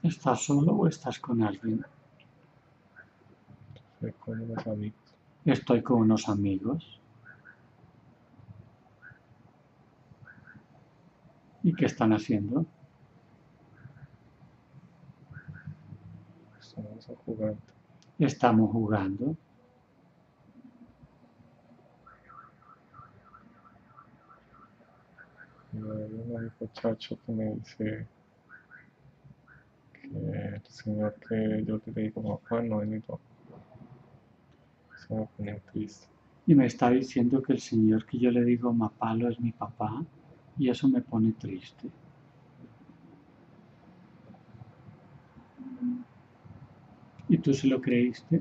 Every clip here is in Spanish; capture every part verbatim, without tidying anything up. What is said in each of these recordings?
¿Estás solo o estás con alguien? Estoy con unos amigos. Estoy con unos amigos. ¿Y qué están haciendo? Estamos jugando. Estamos jugando. Y hay un muchacho que me dice que el señor que yo le digo papá no es mi papá. Se me pone triste. Y me está diciendo que el señor que yo le digo Mapalo es mi papá. Y eso me pone triste. ¿Y tú se lo creíste?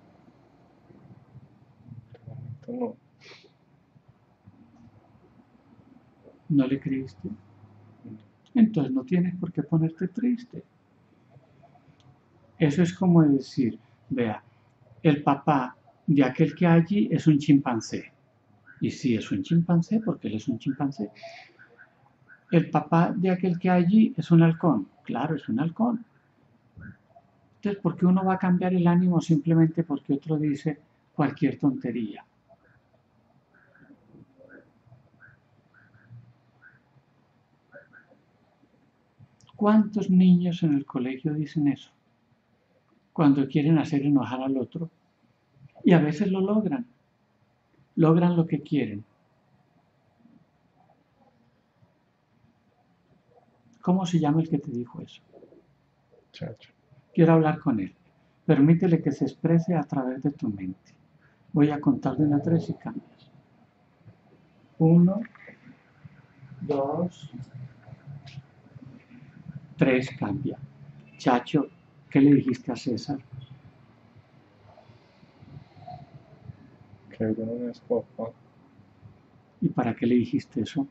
De momento no. ¿No le creíste? Entonces no tienes por qué ponerte triste. Eso es como decir, vea, el papá de aquel que allí es un chimpancé. Y sí, es un chimpancé porque él es un chimpancé. El papá de aquel que allí es un halcón. Claro, es un halcón. Entonces, ¿por qué uno va a cambiar el ánimo simplemente porque otro dice cualquier tontería? ¿Cuántos niños en el colegio dicen eso? Cuando quieren hacer enojar al otro. Y a veces lo logran. Logran lo que quieren. ¿Cómo se llama el que te dijo eso? Chacho. Quiero hablar con él. Permítele que se exprese a través de tu mente. Voy a contar de una a tres y cambias. Uno, dos, tres, cambia. Chacho, ¿qué le dijiste a César? Que yo no es papá. ¿Y para qué le dijiste eso?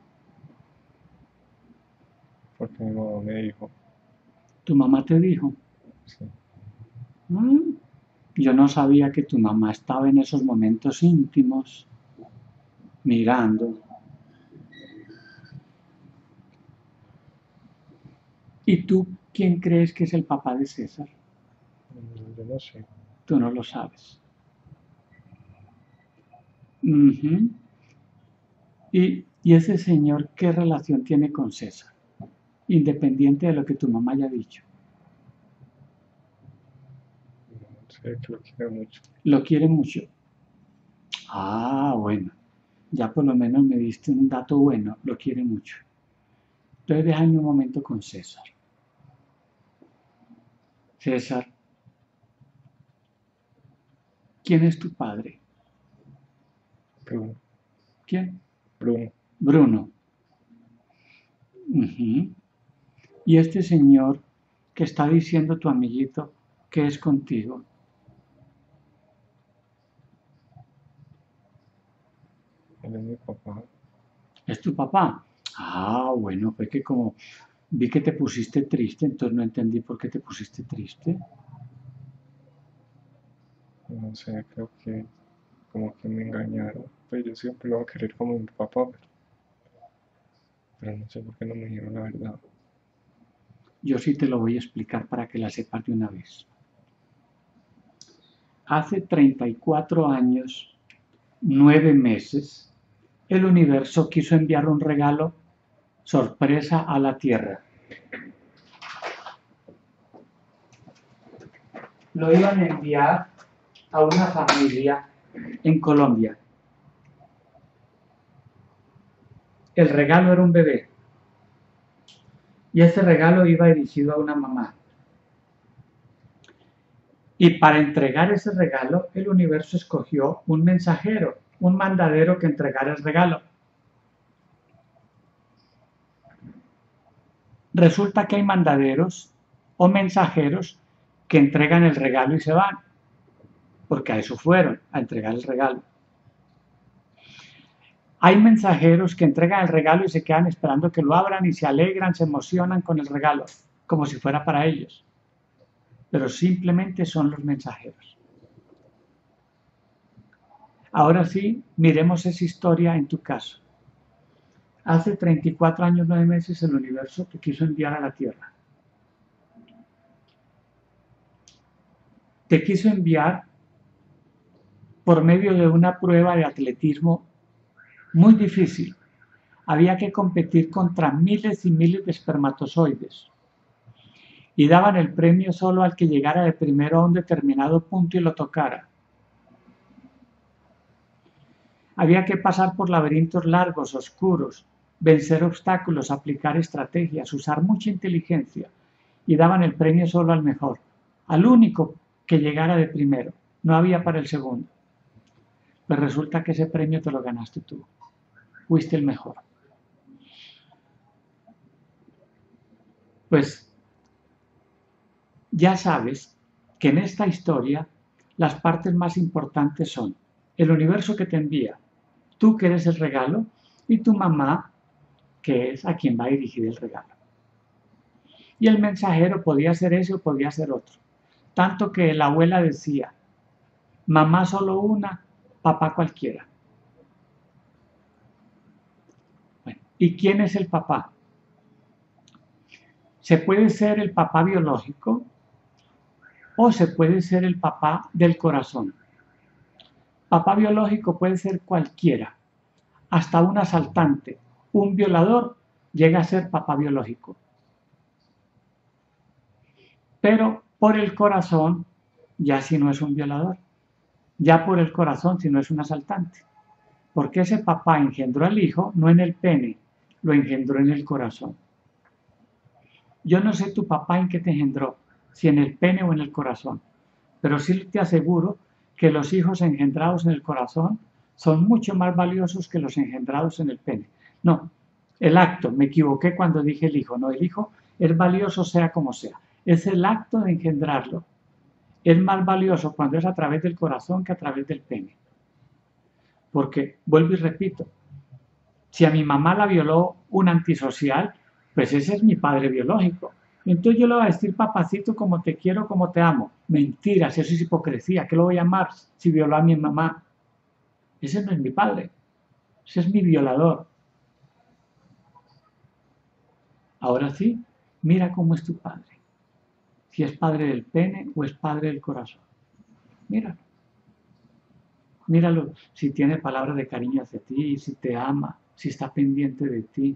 Porque mi mamá me dijo. ¿Tu mamá te dijo? Sí. Mm, yo no sabía que tu mamá estaba en esos momentos íntimos, mirando. ¿Y tú quién crees que es el papá de César? Yo no sé. Tú no lo sabes. Uh-huh. ¿Y, ¿Y ese señor qué relación tiene con César? Independiente de lo que tu mamá haya dicho. No sé, que lo quiere mucho. Lo quiere mucho. Ah, bueno. Ya por lo menos me diste un dato bueno. Lo quiere mucho. Entonces déjame un momento con César. César, ¿quién es tu padre? Bruno. ¿Quién? Bruno. Bruno. Uh-huh. Y este señor que está diciendo tu amiguito que es contigo. Él es mi papá. ¿Es tu papá? Ah, bueno, fue que como vi que te pusiste triste, entonces no entendí por qué te pusiste triste. No sé, creo que como que me engañaron. Pues yo siempre lo voy a querer como mi papá, pero, pero no sé por qué no me dijeron la verdad. Yo sí te lo voy a explicar para que la sepas de una vez. Hace treinta y cuatro años, nueve meses, el universo quiso enviar un regalo sorpresa a la Tierra. Lo iban a enviar a una familia en Colombia. El regalo era un bebé. Y ese regalo iba dirigido a una mamá. Y para entregar ese regalo, el universo escogió un mensajero, un mandadero que entregara el regalo. Resulta que hay mandaderos o mensajeros que entregan el regalo y se van, porque a eso fueron, a entregar el regalo. Hay mensajeros que entregan el regalo y se quedan esperando que lo abran y se alegran, se emocionan con el regalo, como si fuera para ellos. Pero simplemente son los mensajeros. Ahora sí, miremos esa historia en tu caso. Hace treinta y cuatro años, nueve meses, el universo te quiso enviar a la Tierra. te quiso enviar por medio de una prueba de atletismo muy difícil. Había que competir contra miles y miles de espermatozoides y daban el premio solo al que llegara de primero a un determinado punto y lo tocara. Había que pasar por laberintos largos, oscuros, vencer obstáculos, aplicar estrategias, usar mucha inteligencia, y daban el premio solo al mejor, al único que llegara de primero. No había para el segundo. Pues resulta que ese premio te lo ganaste tú. Fuiste el mejor. Pues ya sabes que en esta historia las partes más importantes son el universo que te envía, tú que eres el regalo, y tu mamá, que es a quien va dirigido el regalo. Y el mensajero podía ser ese o podía ser otro. Tanto que la abuela decía, mamá solo una, papá cualquiera. Bueno, ¿y quién es el papá? Se puede ser el papá biológico o se puede ser el papá del corazón. Papá biológico puede ser cualquiera, hasta un asaltante, un violador llega a ser papá biológico. Pero por el corazón, ya si no es un violador, ya por el corazón si no es un asaltante. Porque ese papá engendró al hijo no en el pene, lo engendró en el corazón. Yo no sé tu papá en qué te engendró, si en el pene o en el corazón, pero sí te aseguro que los hijos engendrados en el corazón son mucho más valiosos que los engendrados en el pene. No, el acto, me equivoqué cuando dije el hijo, no, el hijo es valioso sea como sea, es el acto de engendrarlo. Es más valioso cuando es a través del corazón que a través del pene. Porque, vuelvo y repito, si a mi mamá la violó un antisocial, pues ese es mi padre biológico. Entonces yo le voy a decir, papacito, como te quiero, como te amo. Mentiras, eso es hipocresía. ¿Qué lo voy a amar si violó a mi mamá? Ese no es mi padre. Ese es mi violador. Ahora sí, mira cómo es tu padre. Si es padre del pene o es padre del corazón. Míralo. Míralo si tiene palabras de cariño hacia ti, si te ama, si está pendiente de ti.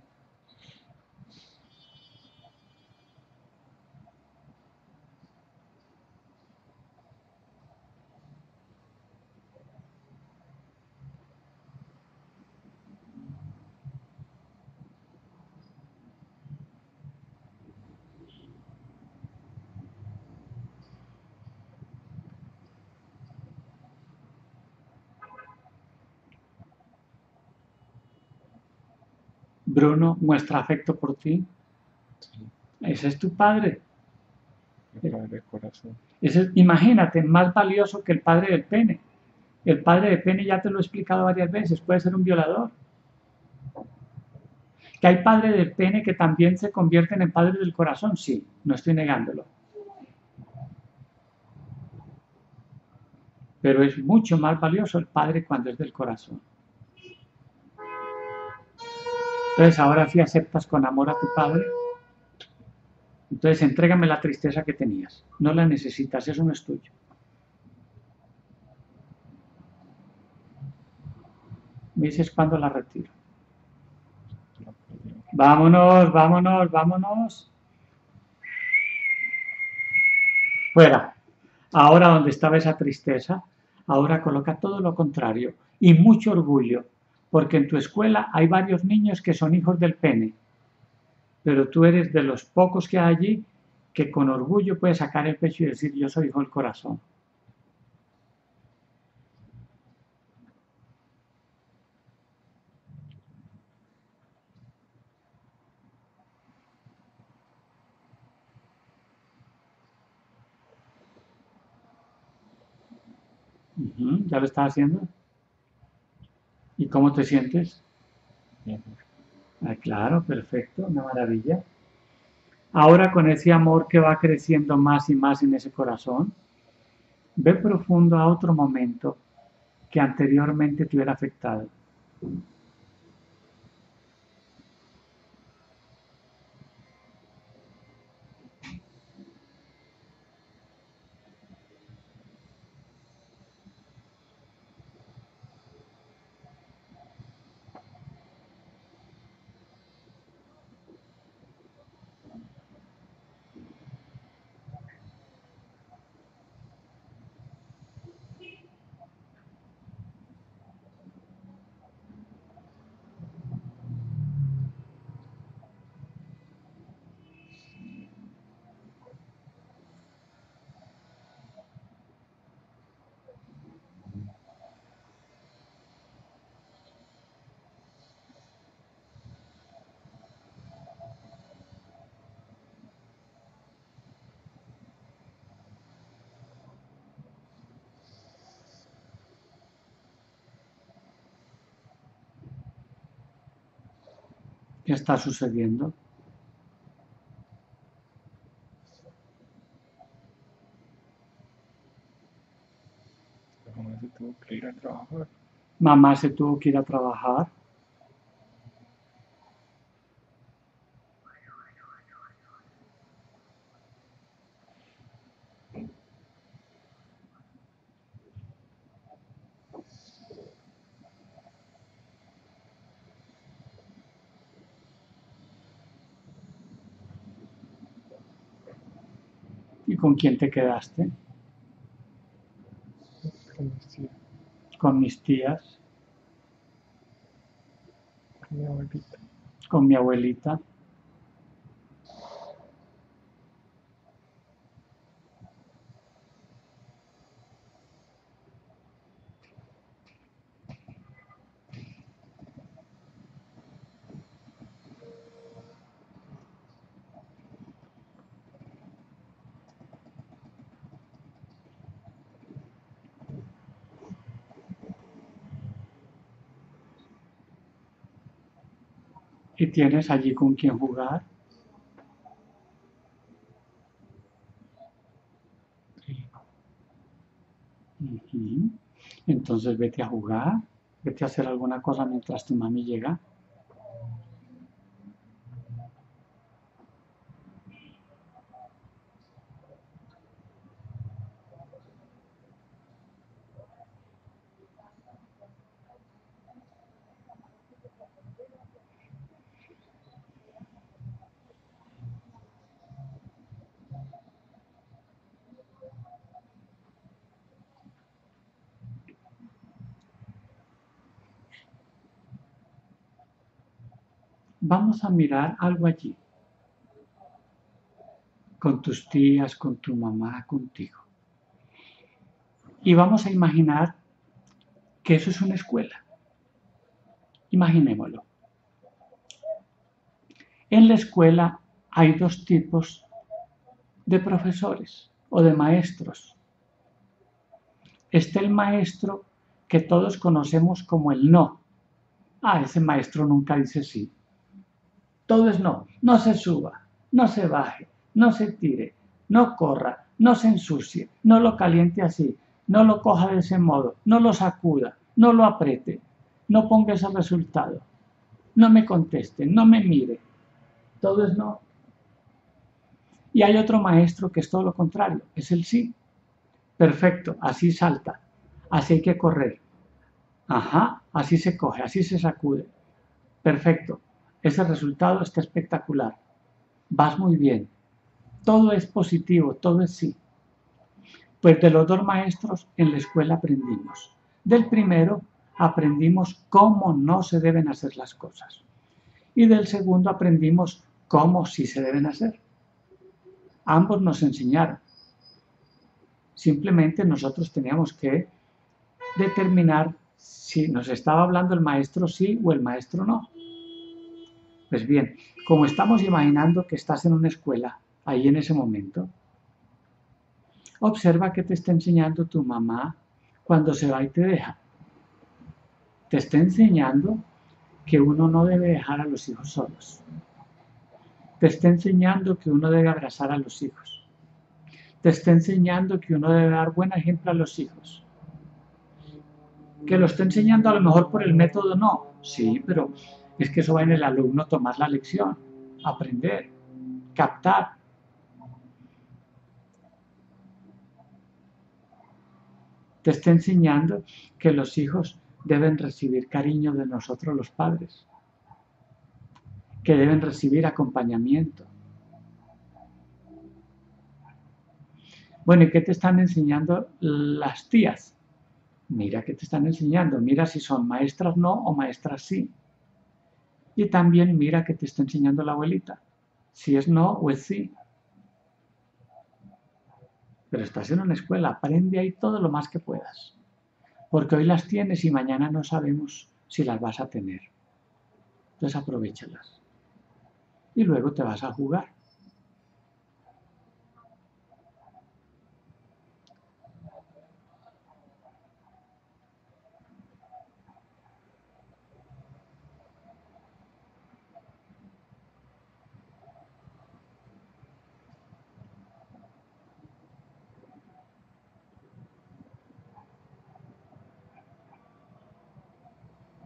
Bruno muestra afecto por ti. Sí, Ese es tu padre. el padre del corazón. Ese es, imagínate, más valioso que el padre del pene. El padre del pene ya te lo he explicado varias veces, puede ser un violador. ¿Que hay padres del pene que también se convierten en padres del corazón? Sí, no estoy negándolo. Pero es mucho más valioso el padre cuando es del corazón. Entonces, ahora sí aceptas con amor a tu padre. Entonces, entrégame la tristeza que tenías. No la necesitas, eso no es tuyo. Me dices cuándo la retiro. Vámonos, vámonos, vámonos. Fuera. Ahora donde estaba esa tristeza, ahora coloca todo lo contrario y mucho orgullo, porque en tu escuela hay varios niños que son hijos del pene, pero tú eres de los pocos que hay allí que con orgullo puedes sacar el pecho y decir yo soy hijo del corazón. Uh-huh, ¿ya lo estás haciendo? ¿Y cómo te sientes? Bien. Ah, claro, perfecto, una maravilla. Ahora con ese amor que va creciendo más y más en ese corazón, ve profundo a otro momento que anteriormente te hubiera afectado. ¿Qué está sucediendo? La mamá se tuvo que ir a trabajar. Mamá se tuvo que ir a trabajar. ¿Y con quién te quedaste? Con mis tías, Con mis tías, con mi abuelita. con mi abuelita. ¿Y tienes allí con quién jugar? Sí. Ujú. Entonces vete a jugar, vete a hacer alguna cosa mientras tu mami llega. Vamos a mirar algo allí, con tus tías, con tu mamá, contigo. Y vamos a imaginar que eso es una escuela. Imaginémoslo. En la escuela hay dos tipos de profesores o de maestros. Está el maestro que todos conocemos como el no. Ah, ese maestro nunca dice sí. Todo es no. No se suba, no se baje, no se tire, no corra, no se ensucie, no lo caliente así, no lo coja de ese modo, no lo sacuda, no lo apriete, no ponga ese resultado, no me conteste, no me mire. Todo es no. Y hay otro maestro que es todo lo contrario, es el sí. Perfecto, así salta, así hay que correr. Ajá, así se coge, así se sacude. Perfecto, ese resultado está espectacular. Vas muy bien. Todo es positivo, todo es sí. Pues de los dos maestros en la escuela aprendimos. Del primero aprendimos cómo no se deben hacer las cosas. Y del segundo aprendimos cómo sí se deben hacer. Ambos nos enseñaron. Simplemente nosotros teníamos que determinar si nos estaba hablando el maestro sí o el maestro no. Pues bien, como estamos imaginando que estás en una escuela, ahí en ese momento, observa que te está enseñando tu mamá cuando se va y te deja. Te está enseñando que uno no debe dejar a los hijos solos. Te está enseñando que uno debe abrazar a los hijos. Te está enseñando que uno debe dar buen ejemplo a los hijos. Que lo está enseñando a lo mejor por el método, no. Sí, pero es que eso va en el alumno tomar la lección, aprender, captar. Te está enseñando que los hijos deben recibir cariño de nosotros los padres, que deben recibir acompañamiento. Bueno, ¿y qué te están enseñando las tías? Mira qué te están enseñando, mira si son maestras no o maestras sí. Y también mira qué te está enseñando la abuelita, si es no o es sí. Pero estás en una escuela, aprende ahí todo lo más que puedas. Porque hoy las tienes y mañana no sabemos si las vas a tener. Entonces aprovéchalas. Y luego te vas a jugar.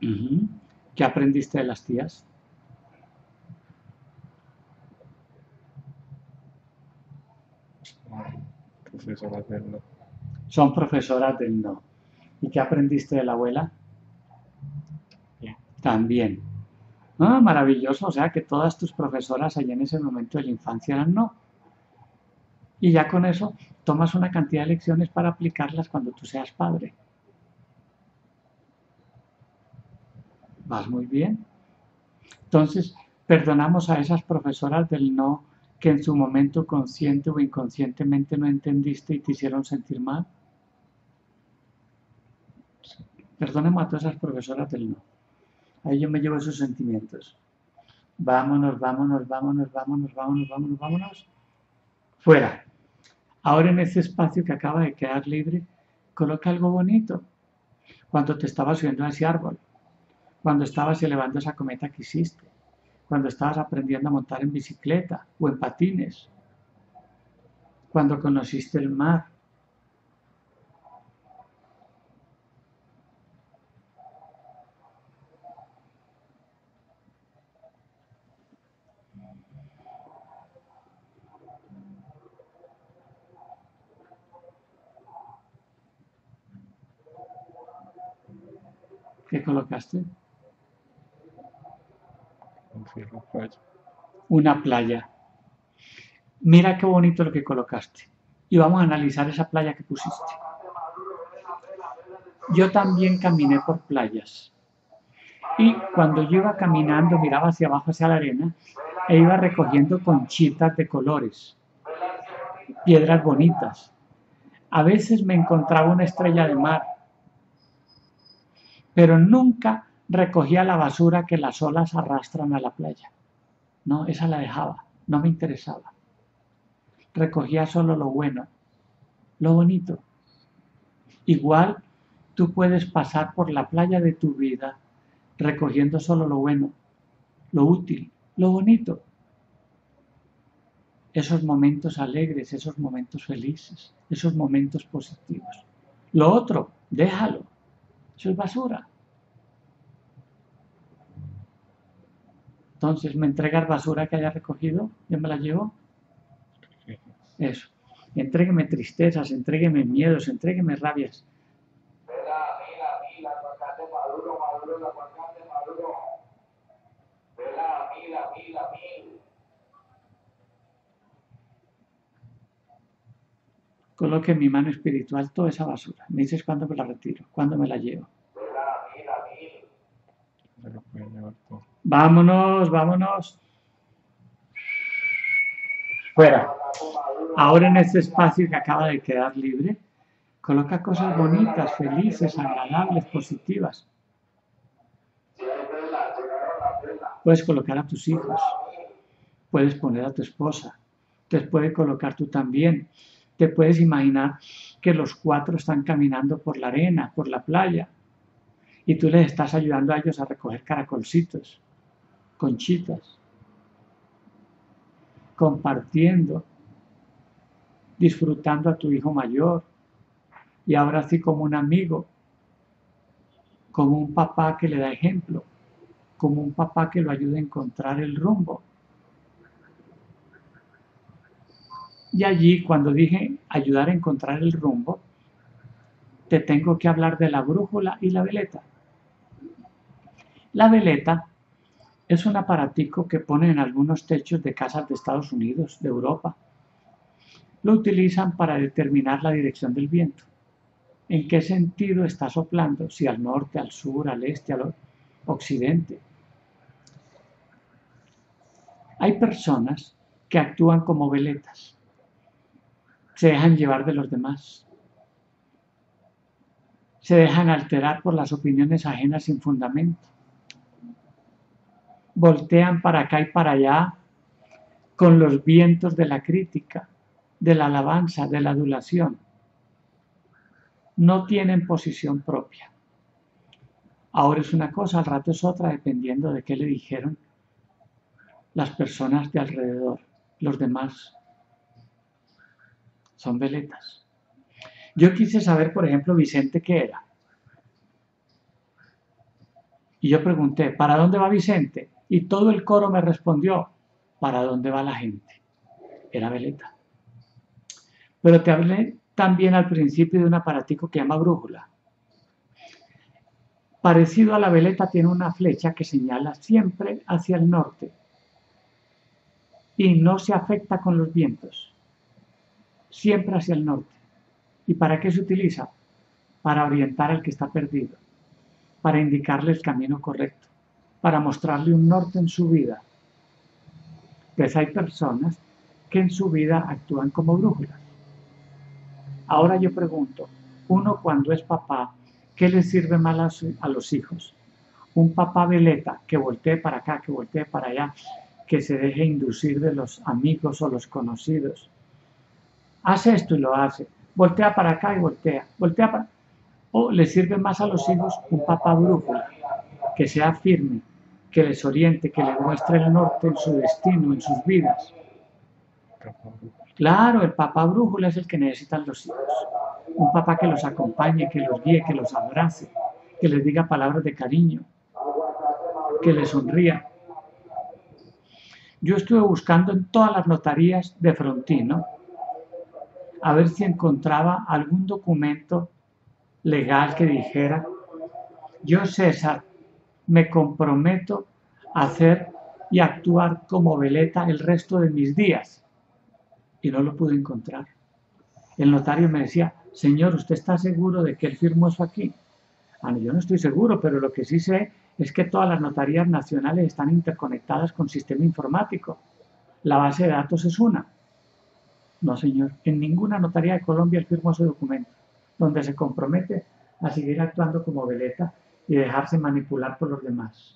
Uh-huh. ¿Qué aprendiste de las tías? Profesoras del no. Son profesoras del no. ¿Y qué aprendiste de la abuela? Bien. También. Ah, maravilloso, o sea que todas tus profesoras allá en ese momento de la infancia eran no. Y ya con eso tomas una cantidad de lecciones para aplicarlas cuando tú seas padre. Vas muy bien. Entonces, perdonamos a esas profesoras del no que en su momento consciente o inconscientemente no entendiste y te hicieron sentir mal. Perdonemos a todas esas profesoras del no. Ahí yo me llevo esos sentimientos. Vámonos, vámonos, vámonos, vámonos, vámonos, vámonos, vámonos. Fuera. Ahora en ese espacio que acaba de quedar libre, coloca algo bonito. Cuando te estabas subiendo a ese árbol, cuando estabas elevando esa cometa que hiciste, cuando estabas aprendiendo a montar en bicicleta o en patines, cuando conociste el mar. ¿Qué colocaste? Un cielo playa. Una playa. Mira qué bonito lo que colocaste. Y vamos a analizar esa playa que pusiste. Yo también caminé por playas. Y cuando yo iba caminando, miraba hacia abajo, hacia la arena, e iba recogiendo conchitas de colores, piedras bonitas. A veces me encontraba una estrella de mar, pero nunca recogía la basura que las olas arrastran a la playa. No, esa la dejaba, no me interesaba. Recogía solo lo bueno, lo bonito. Igual tú puedes pasar por la playa de tu vida recogiendo solo lo bueno, lo útil, lo bonito. Esos momentos alegres, esos momentos felices, esos momentos positivos. Lo otro, déjalo. Eso es basura. Entonces, ¿me entregas basura que haya recogido? ¿Yo me la llevo? Sí. Eso. Entrégueme tristezas, entrégueme miedos, entrégueme rabias. Mira, mira, mira, aguacate maduro, maduro, el aguacate maduro. Mira, mira, mira, mira. Coloque en mi mano espiritual toda esa basura. Me dices cuándo me la retiro, cuándo me la llevo. Mira, mira, mira. Se lo pueden llevar todo. Vámonos, vámonos. Fuera. Aguacate maduro. Ahora en este espacio que acaba de quedar libre, coloca cosas bonitas, felices, agradables, positivas. Si hay vela, llegaron las velas. Puedes colocar a tus hijos, Mira, mira. puedes poner a tu esposa, te puedes colocar tú también. Te puedes imaginar que los cuatro están caminando por la arena, por la playa, y tú les estás ayudando a ellos a recoger caracolcitos, conchitas, compartiendo, disfrutando a tu hijo mayor, y ahora sí como un amigo, como un papá que le da ejemplo, como un papá que lo ayuda a encontrar el rumbo. Y allí, cuando dije ayudar a encontrar el rumbo, te tengo que hablar de la brújula y la veleta. La veleta es un aparatico que ponen en algunos techos de casas de Estados Unidos, de Europa. Lo utilizan para determinar la dirección del viento. ¿En qué sentido está soplando? Si al norte, al sur, al este, al occidente. Hay personas que actúan como veletas. Se dejan llevar de los demás. Se dejan alterar por las opiniones ajenas sin fundamento. Voltean para acá y para allá con los vientos de la crítica, de la alabanza, de la adulación. No tienen posición propia. Ahora es una cosa, al rato es otra, dependiendo de qué le dijeron las personas de alrededor. Los demás son veletas. Yo quise saber, por ejemplo, Vicente qué era. Y yo pregunté, ¿para dónde va Vicente? Y todo el coro me respondió, ¿para dónde va la gente? Era veleta. Pero te hablé también al principio de un aparatico que llama brújula. Parecido a la veleta, tiene una flecha que señala siempre hacia el norte y no se afecta con los vientos, siempre hacia el norte. ¿Y para qué se utiliza? Para orientar al que está perdido, para indicarle el camino correcto, para mostrarle un norte en su vida. Pues hay personas que en su vida actúan como brújulas. Ahora yo pregunto, uno cuando es papá, ¿qué le sirve más a los hijos? Un papá veleta que voltee para acá, que voltee para allá, que se deje inducir de los amigos o los conocidos. Hace esto y lo hace. Voltea para acá y voltea. Voltea para... O le sirve más a los hijos un papá brújula, que sea firme, que les oriente, que les muestre el norte en su destino, en sus vidas. Claro, el papá brújula es el que necesitan los hijos. Un papá que los acompañe, que los guíe, que los abrace, que les diga palabras de cariño, que les sonría. Yo estuve buscando en todas las notarías de Frontino a ver si encontraba algún documento legal que dijera, yo César me comprometo a hacer y actuar como veleta el resto de mis días. Y no lo pude encontrar. El notario me decía, señor, ¿usted está seguro de que él firmó eso aquí? Ah, no, yo no estoy seguro, pero lo que sí sé es que todas las notarías nacionales están interconectadas con sistema informático. La base de datos es una. No, señor, en ninguna notaría de Colombia él firmó ese documento, donde se compromete a seguir actuando como veleta y dejarse manipular por los demás.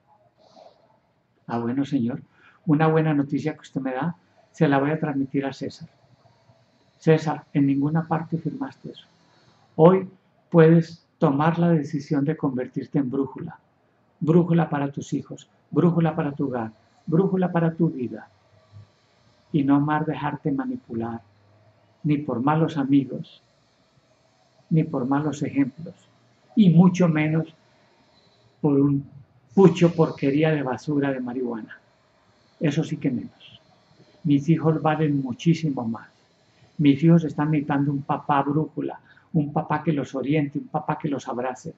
Ah, bueno, señor, una buena noticia que usted me da, se la voy a transmitir a César. César, en ninguna parte firmaste eso. Hoy puedes tomar la decisión de convertirte en brújula. Brújula para tus hijos, brújula para tu hogar, brújula para tu vida. Y no más dejarte manipular, ni por malos amigos, ni por malos ejemplos, y mucho menos por un pucho porquería de basura de marihuana. Eso sí que menos. Mis hijos valen muchísimo más. Mis hijos están necesitando un papá brújula, un papá que los oriente, un papá que los abrace.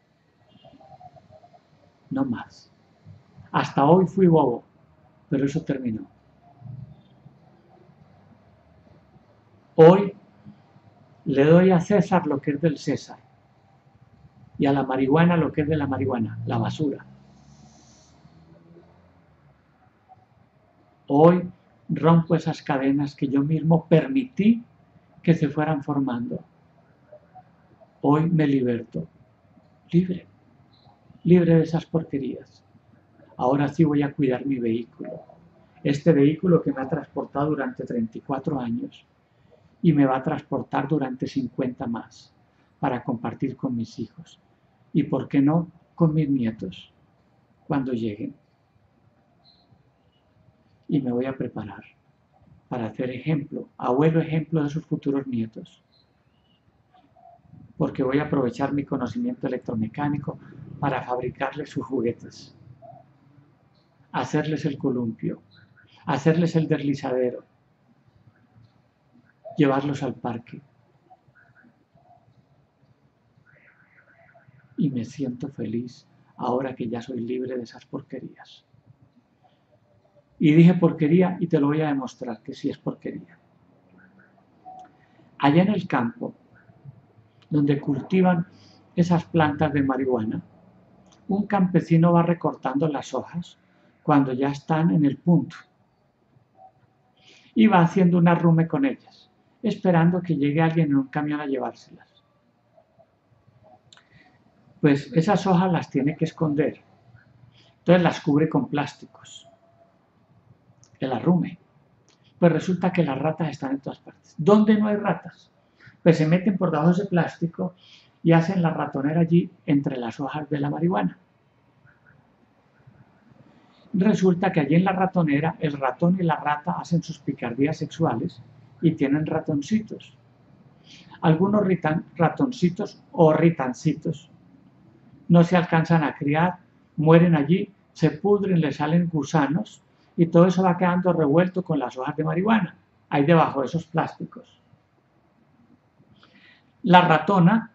No más. Hasta hoy fui bobo, pero eso terminó. Hoy le doy a César lo que es del César y a la marihuana lo que es de la marihuana, la basura. Hoy rompo esas cadenas que yo mismo permití que se fueran formando. Hoy me liberto, libre, libre de esas porquerías. Ahora sí voy a cuidar mi vehículo. Este vehículo que me ha transportado durante treinta y cuatro años y me va a transportar durante cincuenta más para compartir con mis hijos. Y por qué no con mis nietos cuando lleguen. Y me voy a preparar para hacer ejemplo, abuelo ejemplo de sus futuros nietos. Porque voy a aprovechar mi conocimiento electromecánico para fabricarles sus juguetes, hacerles el columpio, hacerles el deslizadero, llevarlos al parque. Y me siento feliz ahora que ya soy libre de esas porquerías. Y dije porquería y te lo voy a demostrar que sí es porquería. Allá en el campo, donde cultivan esas plantas de marihuana, un campesino va recortando las hojas cuando ya están en el punto y va haciendo un arrume con ellas, esperando que llegue alguien en un camión a llevárselas. Pues esas hojas las tiene que esconder, entonces las cubre con plásticos, el arrume. Pues resulta que las ratas están en todas partes. ¿Dónde no hay ratas? Pues se meten por debajo de ese plástico y hacen la ratonera allí entre las hojas de la marihuana. Resulta que allí en la ratonera el ratón y la rata hacen sus picardías sexuales y tienen ratoncitos. Algunos ratoncitos o ritancitos no se alcanzan a criar mueren allí, se pudren, le salen gusanos y todo eso va quedando revuelto con las hojas de marihuana, ahí debajo de esos plásticos. La ratona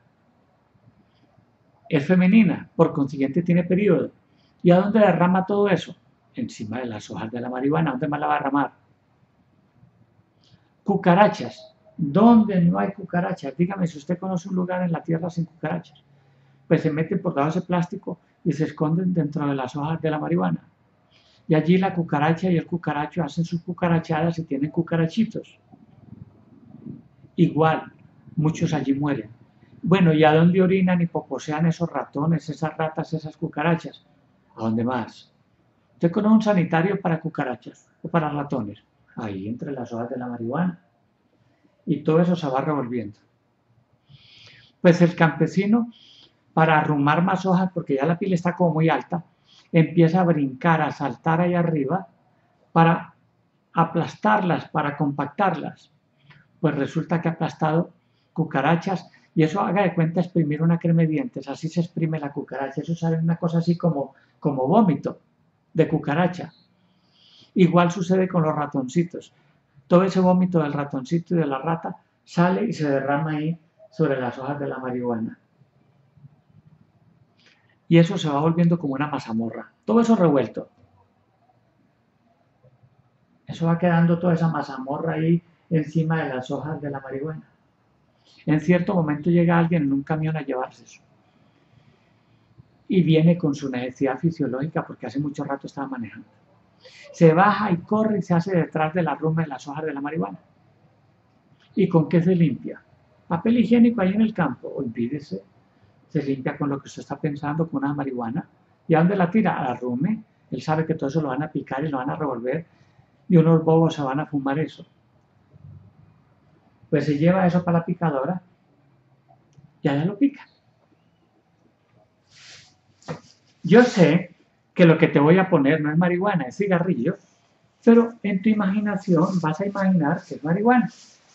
es femenina, por consiguiente tiene periodo. ¿Y a dónde derrama todo eso? Encima de las hojas de la marihuana. ¿A dónde más la va a derramar? Cucarachas. ¿Dónde no hay cucarachas? Dígame si usted conoce un lugar en la tierra sin cucarachas. Pues se meten por debajo de ese plástico y se esconden dentro de las hojas de la marihuana. Y allí la cucaracha y el cucaracho hacen sus cucarachadas y tienen cucarachitos. Igual, muchos allí mueren. Bueno, ¿y a dónde orinan y poposean esos ratones, esas ratas, esas cucarachas? ¿A dónde más? ¿Usted conoce un sanitario para cucarachas o para ratones? Ahí, entre las hojas de la marihuana. Y todo eso se va revolviendo. Pues el campesino, para arrumar más hojas, porque ya la pila está como muy alta, empieza a brincar, a saltar ahí arriba para aplastarlas, para compactarlas. Pues resulta que ha aplastado cucarachas y eso, haga de cuenta, exprimir una crema de dientes, así se exprime la cucaracha, eso sale una cosa así como, como vómito de cucaracha. Igual sucede con los ratoncitos, todo ese vómito del ratoncito y de la rata sale y se derrama ahí sobre las hojas de la marihuana. Y eso se va volviendo como una mazamorra, todo eso revuelto. Eso va quedando toda esa mazamorra ahí encima de las hojas de la marihuana. En cierto momento llega alguien en un camión a llevarse eso. Y viene con su necesidad fisiológica porque hace mucho rato estaba manejando. Se baja y corre y se hace detrás de la ruma de las hojas de la marihuana. ¿Y con qué se limpia? Papel higiénico ahí en el campo. Olvídese. Se limpia con lo que usted está pensando, con una marihuana. ¿Y a dónde la tira? A la rume. Él sabe que todo eso lo van a picar y lo van a revolver. Y unos bobos se van a fumar eso. Pues se lleva eso para la picadora y allá lo pica. Yo sé que lo que te voy a poner no es marihuana, es cigarrillo, pero en tu imaginación vas a imaginar que es marihuana.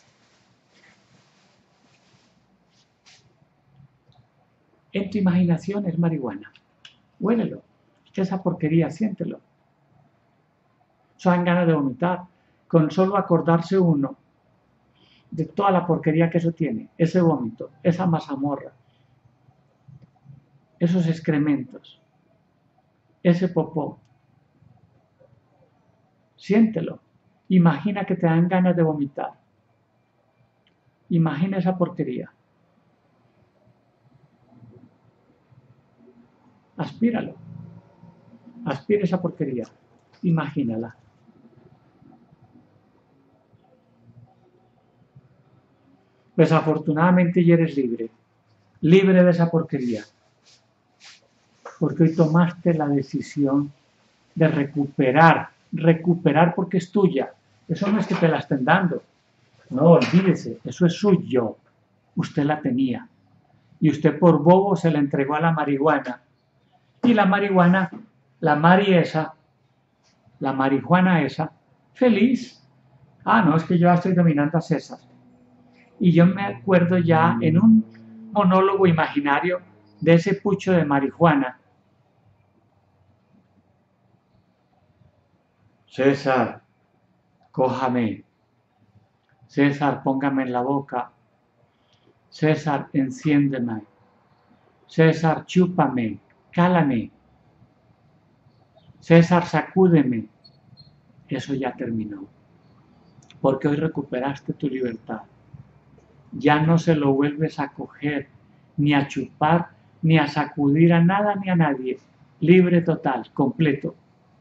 En tu imaginación es marihuana. Huélelo. Esa porquería, siéntelo. Eso dan ganas de vomitar. Con solo acordarse uno de toda la porquería que eso tiene, ese vómito, esa mazamorra, esos excrementos, ese popó. Siéntelo. Imagina que te dan ganas de vomitar. Imagina esa porquería. Aspíralo. Aspira esa porquería. Imagínala. Pues afortunadamente ya eres libre. Libre de esa porquería. Porque hoy tomaste la decisión de recuperar. Recuperar porque es tuya. Eso no es que te la estén dando. No, olvídese. Eso es suyo. Usted la tenía. Y usted por bobo se la entregó a la marihuana. Y la marihuana, la mari esa, la marihuana esa, feliz. Ah, no, es que yo ya estoy dominando a César. Y yo me acuerdo ya en un monólogo imaginario de ese pucho de marihuana. César, cójame. César, póngame en la boca. César, enciéndeme. César, chúpame, cálame. César, sacúdeme. Eso ya terminó. Porque hoy recuperaste tu libertad. Ya no se lo vuelves a coger, ni a chupar, ni a sacudir a nada ni a nadie. Libre total, completo.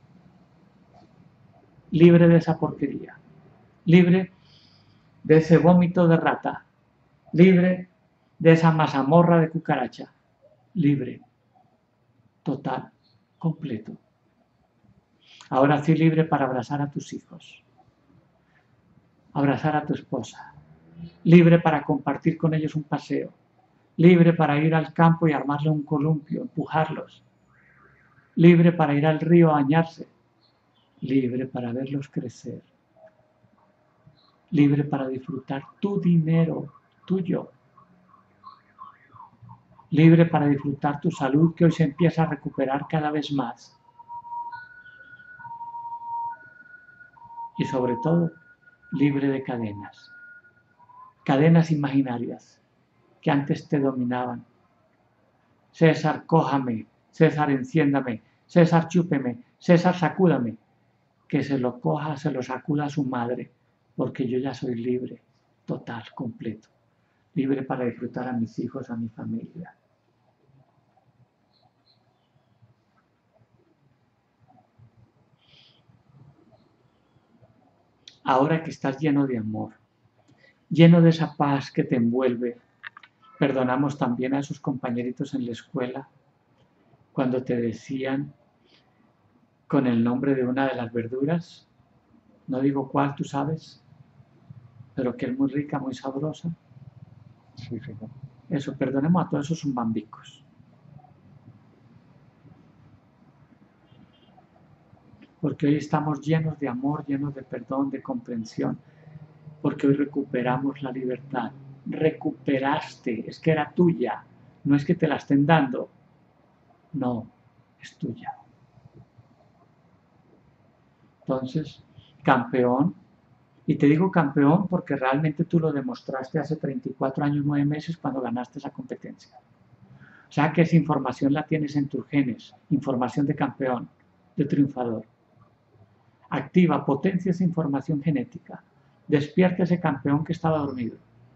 Libre de esa porquería. Libre de ese vómito de rata. Libre de esa mazamorra de cucaracha. Libre. Total, completo. Ahora sí libre para abrazar a tus hijos. Abrazar a tu esposa. Libre para compartir con ellos un paseo, libre para ir al campo y armarle un columpio, empujarlos, libre para ir al río a bañarse, libre para verlos crecer, libre para disfrutar tu dinero, tuyo. libre para disfrutar tu salud que hoy se empieza a recuperar cada vez más. Y sobre todo, libre de cadenas, cadenas imaginarias que antes te dominaban. César, cójame, César, enciéndame, César, chúpeme, César, sacúdame. Que se lo coja, se lo sacuda a su madre, porque yo ya soy libre, total, completo. Libre para disfrutar a mis hijos, a mi familia. Ahora que estás lleno de amor, lleno de esa paz que te envuelve, perdonamos también a esos compañeritos en la escuela cuando te decían con el nombre de una de las verduras, no digo cuál, tú sabes, pero que es muy rica, muy sabrosa. Sí, sí, no. Eso, perdonemos a todos esos zumbambicos. Porque hoy estamos llenos de amor, llenos de perdón, de comprensión, porque hoy recuperamos la libertad. Recuperaste, es que era tuya, no es que te la estén dando, no, es tuya. Entonces, campeón, y te digo campeón porque realmente tú lo demostraste hace treinta y cuatro años, nueve meses cuando ganaste esa competencia. O sea que esa información la tienes en tus genes, información de campeón, de triunfador. Activa, potencia esa información genética. Despierta ese campeón que estaba dormido.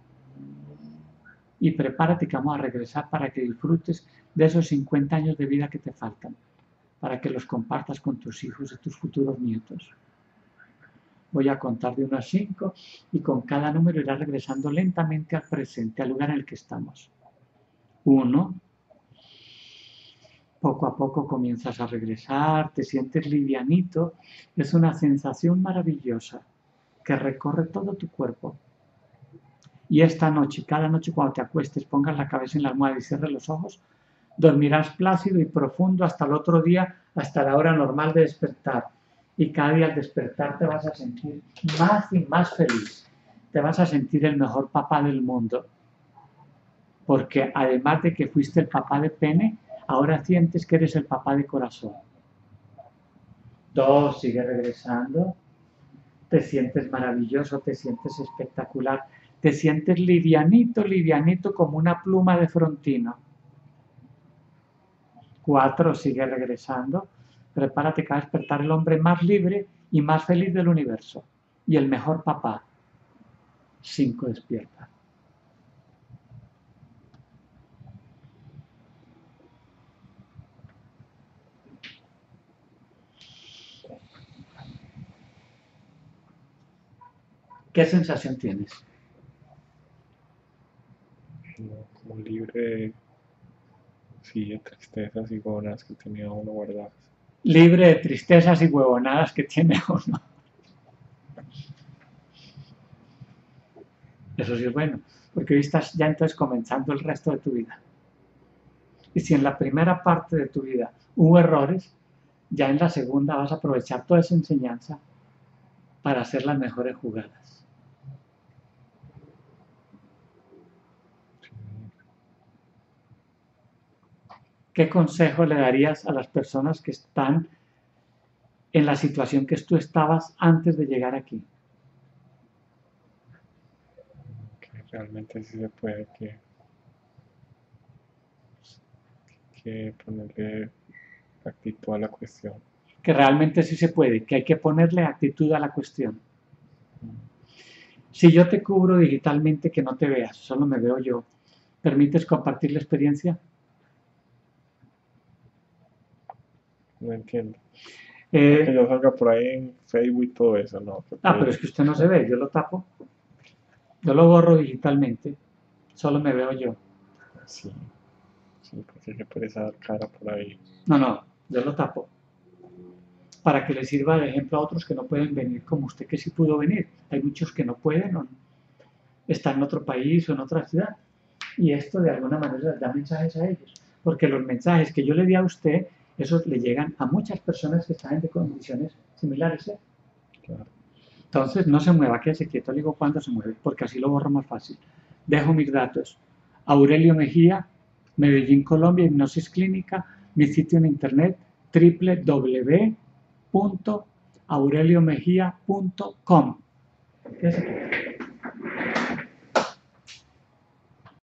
Y prepárate que vamos a regresar para que disfrutes de esos cincuenta años de vida que te faltan, para que los compartas con tus hijos y tus futuros nietos. Voy a contar de uno a cinco y con cada número irás regresando lentamente al presente, al lugar en el que estamos. Uno. Poco a poco comienzas a regresar, te sientes livianito. Es una sensación maravillosa que recorre todo tu cuerpo. Y esta noche, cada noche cuando te acuestes, pongas la cabeza en la almohada y cierres los ojos, dormirás plácido y profundo hasta el otro día, hasta la hora normal de despertar. Y cada día al despertar te vas a sentir más y más feliz. Te vas a sentir el mejor papá del mundo. Porque además de que fuiste el papá de pene, ahora sientes que eres el papá de corazón. Dos, sigue regresando. Te sientes maravilloso, te sientes espectacular. Te sientes livianito, livianito como una pluma de frontino. Cuatro, sigue regresando. Prepárate que va a despertar el hombre más libre y más feliz del universo. Y el mejor papá. Cinco, despierta. ¿Qué sensación tienes? No, como libre de, sí, de tristezas y gonas que tenía uno guardadas. Libre de tristezas y huevonadas que tiene uno. Eso sí es bueno, porque hoy estás ya entonces comenzando el resto de tu vida. Y si en la primera parte de tu vida hubo errores, ya en la segunda vas a aprovechar toda esa enseñanza para hacer las mejores jugadas. ¿Qué consejo le darías a las personas que están en la situación que tú estabas antes de llegar aquí? Que realmente sí se puede, que, que ponerle actitud a la cuestión. Que realmente sí se puede, que hay que ponerle actitud a la cuestión. Si yo te cubro digitalmente que no te veas, solo me veo yo, ¿permites compartir la experiencia? No entiendo. Eh, Que yo salga por ahí en Facebook y todo eso, ¿no? Que ah, puede- pero es que usted no se ve, yo lo tapo. Yo lo borro digitalmente, solo me veo yo. Sí, sí, porque que puede esa cara por ahí. No, no, yo lo tapo. Para que le sirva de ejemplo a otros que no pueden venir como usted que sí pudo venir. Hay muchos que no pueden o están en otro país o en otra ciudad. Y esto de alguna manera les da mensajes a ellos. Porque los mensajes que yo le di a usted, esos le llegan a muchas personas que están en condiciones similares. ¿eh? Claro. Entonces no se mueva, quédese quieto. Le digo cuándo se mueve, porque así lo borro más fácil. Dejo mis datos. Aurelio Mejía, Medellín, Colombia, hipnosis clínica, mi sitio en internet doble u doble u doble u punto aurelio mejía punto com.